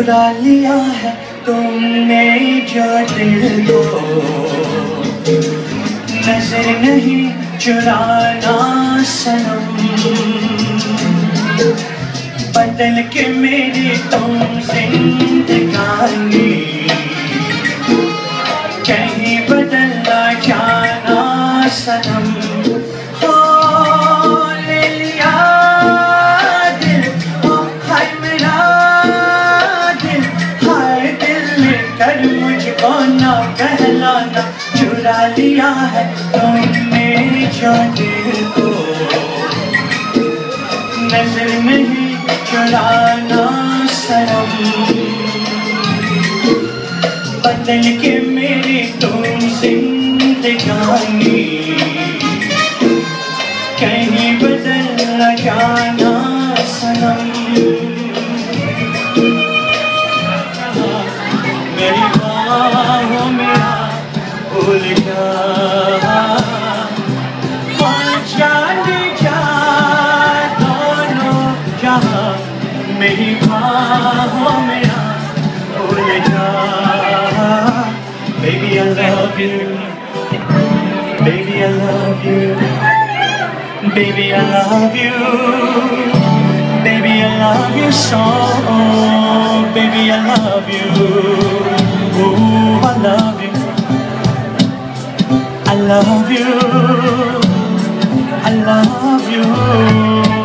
चुरा लिया है तुमने जो दिल को, नजर नहीं चुराना सनम, बदल के मेरी तुम जिंदगानी, कहीं बदलना जाना सनम। हो ले लिया दिल, ओ हाय मेरा दिल, हाय दिल लेकर मुझको ना कहलाना, चुरा लिया है तुमने जो दिल को, नजर नहीं चुराना सनम, बदल के मेरी तुम जिंदगानी, कहीं बदल न जाना सनम। मेरी बाहों में भूल जा, जाने जा दोनों जहां, मेरी बाहों में भूल जा। Baby, I love you. Baby, I love you. Baby, I love you. Baby, I love you so. Baby, I love you. Ooh, I love you. I love you. I love you.